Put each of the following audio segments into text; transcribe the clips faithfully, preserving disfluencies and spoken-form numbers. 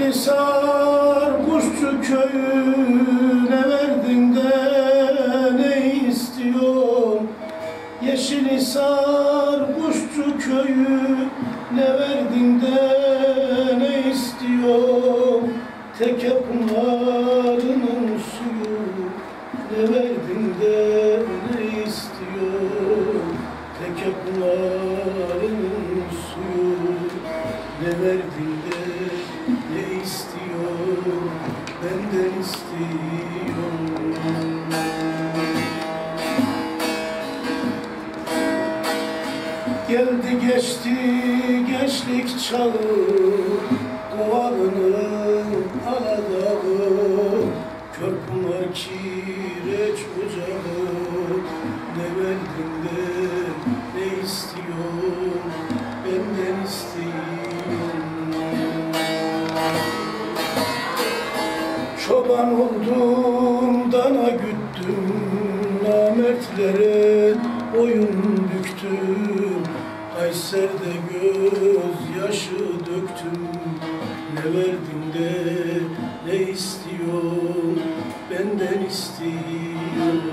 Yeşilhisar Kuşçu köyüne verdin de ne istiyorsun? Yeşilhisar Kuşçu köyüne verdin de ne istiyorsun? Teke pınarının suyu ne verdin de ne istiyorsun? Teke pınarının suyu ne verdin de ne istiyorsun? Benden istiyorsun. Geldi geçti gençlik çağı, duvarının aladağı, Körpınar kireç ocağı, ne verdin de ne istiyorsun? Benden istiyorsun. Çoban oldum, dana güttüm, namertlere boyun büktüm, Kayser'de gözyaşı döktüm. Ne verdin de ne istiyorsun? Benden istiyorsun.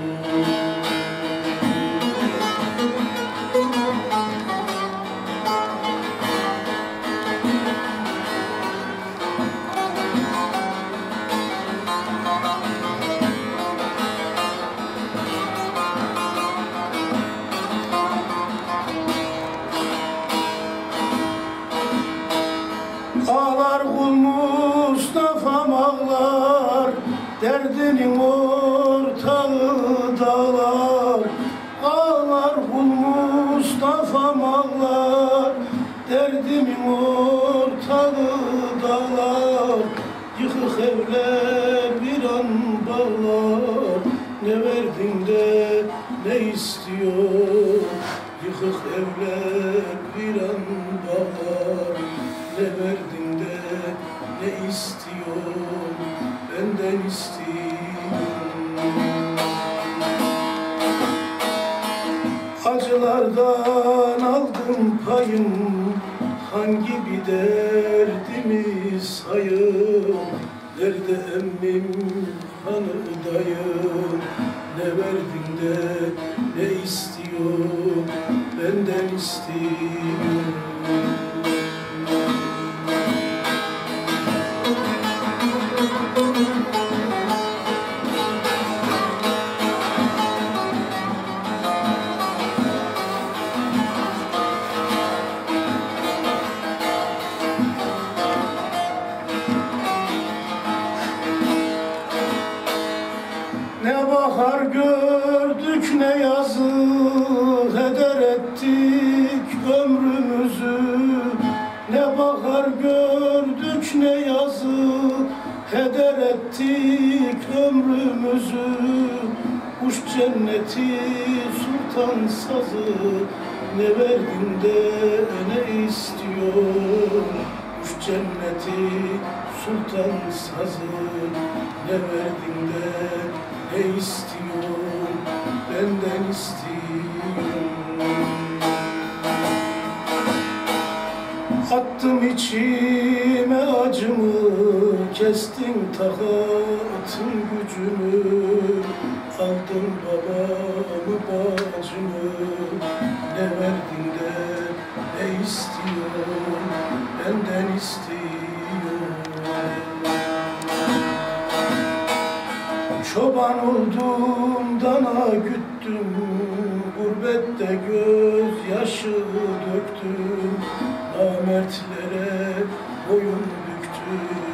Ağlar kul Mustafa'm ağlar, derdinin ortağı dağlar. Ağlar kul Mustafa'm ağlar, derdimin ortağı dağlar. Yıkık evler bir an bağlar, ne verdin de ne istiyorsun? Yıkık evler bir an bağlar, ne verdin de ne istiyorsun? Benden istiyorsun. Acılardan aldım payım, hangi bir derdimi sayım? Nerede emmim, hanı dayım? Ne verdin de ne istiyorsun? Benden istiyorsun. Ne bahar gördük ne yazı, heder ettik ömrümüzü. Ne bahar gördük ne yazı, heder ettik ömrümüzü. Kuş cenneti sultan sazı, ne verdin de ne istiyorsun? Kuş cenneti sultan sazı, ne verdin de ne istiyorsun? Benden istiyorsun. Attım içime acımı, kestim takatın gücümü. Aldım babamı bacımı, ne verdin de ne istiyorsun? Benden istiyorsun. Çoban oldum, dana güttüm, gurbette gözyaşı döktüm, namertlere boyun büktüm.